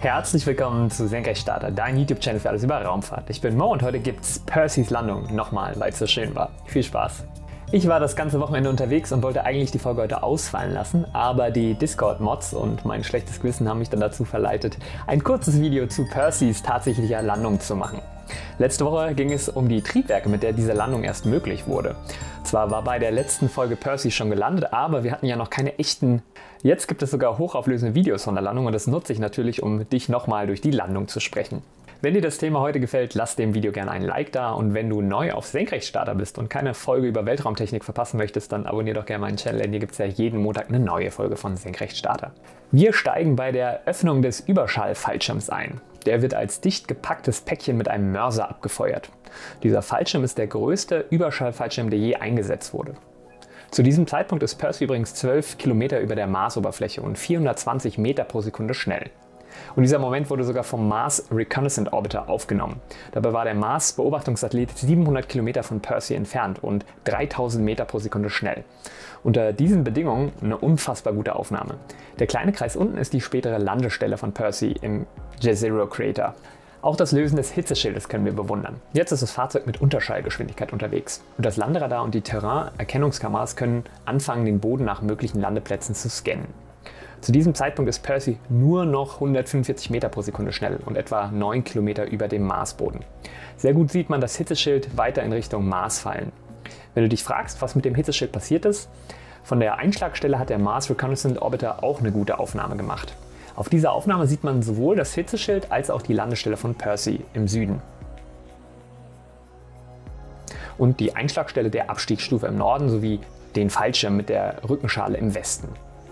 Herzlich willkommen zu Senkrechtstarter, dein YouTube-Channel für alles über Raumfahrt. Ich bin Mo und heute gibt's Percys Landung nochmal, weil es so schön war. Viel Spaß! Ich war das ganze Wochenende unterwegs und wollte eigentlich die Folge heute ausfallen lassen, aber die Discord-Mods und mein schlechtes Gewissen haben mich dann dazu verleitet, ein kurzes Video zu Percys tatsächlicher Landung zu machen. Letzte Woche ging es um die Triebwerke, mit der diese Landung erst möglich wurde. Zwar war bei der letzten Folge Percy schon gelandet, aber wir hatten ja noch keine echten. Jetzt gibt es sogar hochauflösende Videos von der Landung und das nutze ich natürlich, um dich nochmal durch die Landung zu sprechen. Wenn dir das Thema heute gefällt, lass dem Video gerne ein Like da und wenn du neu auf Senkrechtstarter bist und keine Folge über Weltraumtechnik verpassen möchtest, dann abonniere doch gerne meinen Channel, denn hier gibt es ja jeden Montag eine neue Folge von Senkrechtstarter. Wir steigen bei der Öffnung des Überschallfallschirms ein. Der wird als dicht gepacktes Päckchen mit einem Mörser abgefeuert. Dieser Fallschirm ist der größte Überschallfallschirm, der je eingesetzt wurde. Zu diesem Zeitpunkt ist Percy übrigens 12 Kilometer über der Marsoberfläche und 420 Meter pro Sekunde schnell. Und dieser Moment wurde sogar vom Mars Reconnaissance Orbiter aufgenommen. Dabei war der Mars-Beobachtungssatellit 700 Kilometer von Percy entfernt und 3000 Meter pro Sekunde schnell. Unter diesen Bedingungen eine unfassbar gute Aufnahme. Der kleine Kreis unten ist die spätere Landestelle von Percy im Jezero Crater. Auch das Lösen des Hitzeschildes können wir bewundern. Jetzt ist das Fahrzeug mit Unterschallgeschwindigkeit unterwegs. Und das Landeradar und die Terrain-Erkennungskameras können anfangen, den Boden nach möglichen Landeplätzen zu scannen. Zu diesem Zeitpunkt ist Percy nur noch 145 Meter pro Sekunde schnell und etwa 9 Kilometer über dem Marsboden. Sehr gut sieht man das Hitzeschild weiter in Richtung Mars fallen. Wenn du dich fragst, was mit dem Hitzeschild passiert ist, von der Einschlagstelle hat der Mars Reconnaissance Orbiter auch eine gute Aufnahme gemacht. Auf dieser Aufnahme sieht man sowohl das Hitzeschild als auch die Landestelle von Percy im Süden. Und die Einschlagstelle der Abstiegsstufe im Norden sowie den Fallschirm mit der Rückenschale im Westen.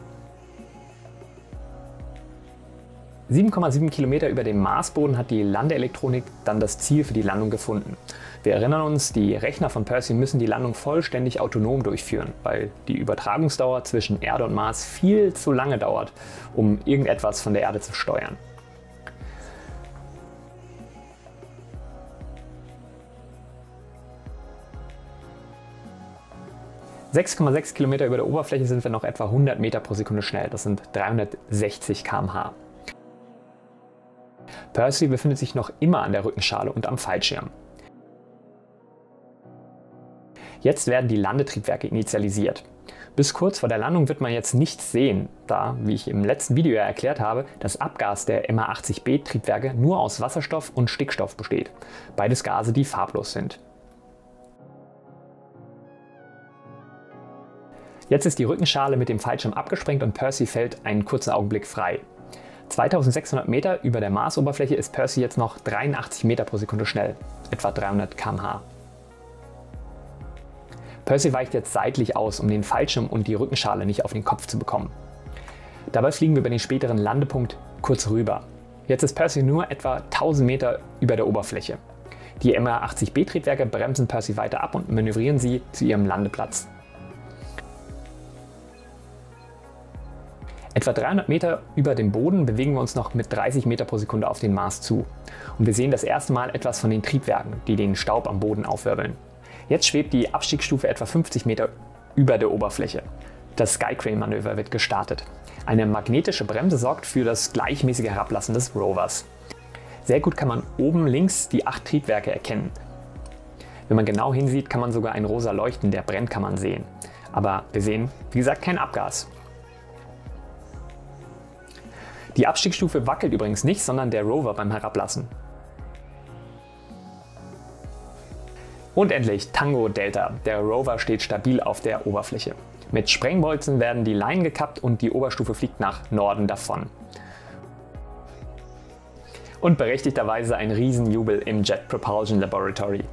7,7 Kilometer über dem Marsboden hat die Landeelektronik dann das Ziel für die Landung gefunden. Wir erinnern uns, die Rechner von Percy müssen die Landung vollständig autonom durchführen, weil die Übertragungsdauer zwischen Erde und Mars viel zu lange dauert, um irgendetwas von der Erde zu steuern. ...6,6 Kilometer über der Oberfläche sind wir noch etwa 100 Meter pro Sekunde schnell. Das sind 360 km/h. Percy befindet sich noch immer an der Rückenschale und am Fallschirm. Jetzt werden die Landetriebwerke initialisiert. Bis kurz vor der Landung wird man jetzt nichts sehen, da, wie ich im letzten Video ja erklärt habe, das Abgas der MA80B-Triebwerke nur aus Wasserstoff und Stickstoff besteht. Beides Gase, die farblos sind. Jetzt ist die Rückenschale mit dem Fallschirm abgesprengt und Percy fällt einen kurzen Augenblick frei. 2600 Meter über der Marsoberfläche ist Percy jetzt noch 83 Meter pro Sekunde schnell, etwa 300 km/h. Percy weicht jetzt seitlich aus, um den Fallschirm und die Rückenschale nicht auf den Kopf zu bekommen. Dabei fliegen wir über den späteren Landepunkt kurz rüber. Jetzt ist Percy nur etwa 1000 Meter über der Oberfläche. Die MA80B-Triebwerke bremsen Percy weiter ab und manövrieren sie zu ihrem Landeplatz. Etwa 300 Meter über dem Boden bewegen wir uns noch mit 30 Meter pro Sekunde auf den Mars zu. Und wir sehen das erste Mal etwas von den Triebwerken, die den Staub am Boden aufwirbeln. Jetzt schwebt die Abstiegsstufe etwa 50 Meter über der Oberfläche. Das Skycrane-Manöver wird gestartet. Eine magnetische Bremse sorgt für das gleichmäßige Herablassen des Rovers. Sehr gut kann man oben links die 8 Triebwerke erkennen. Wenn man genau hinsieht, kann man sogar ein rosa Leuchten der Brennkammern sehen. Aber wir sehen, wie gesagt, kein Abgas. Die Abstiegsstufe wackelt übrigens nicht, sondern der Rover beim Herablassen. Und endlich Tango Delta. Der Rover steht stabil auf der Oberfläche. Mit Sprengbolzen werden die Leinen gekappt und die Oberstufe fliegt nach Norden davon. Und berechtigterweise ein Riesenjubel im Jet Propulsion Laboratory.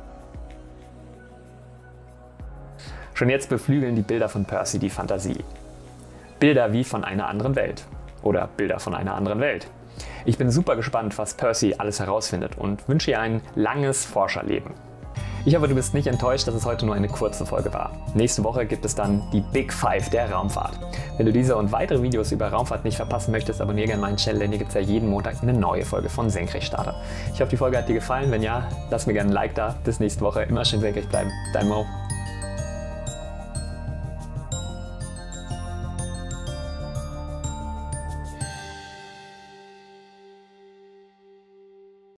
Schon jetzt beflügeln die Bilder von Percy die Fantasie. Bilder wie von einer anderen Welt. Oder Bilder von einer anderen Welt. Ich bin super gespannt, was Percy alles herausfindet und wünsche ihr ein langes Forscherleben. Ich hoffe, du bist nicht enttäuscht, dass es heute nur eine kurze Folge war. Nächste Woche gibt es dann die Big Five der Raumfahrt. Wenn du diese und weitere Videos über Raumfahrt nicht verpassen möchtest, abonniere gerne meinen Channel, denn hier gibt es ja jeden Montag eine neue Folge von Senkrechtstarter. Ich hoffe, die Folge hat dir gefallen. Wenn ja, lass mir gerne ein Like da. Bis nächste Woche. Immer schön senkrecht bleiben. Dein Mo.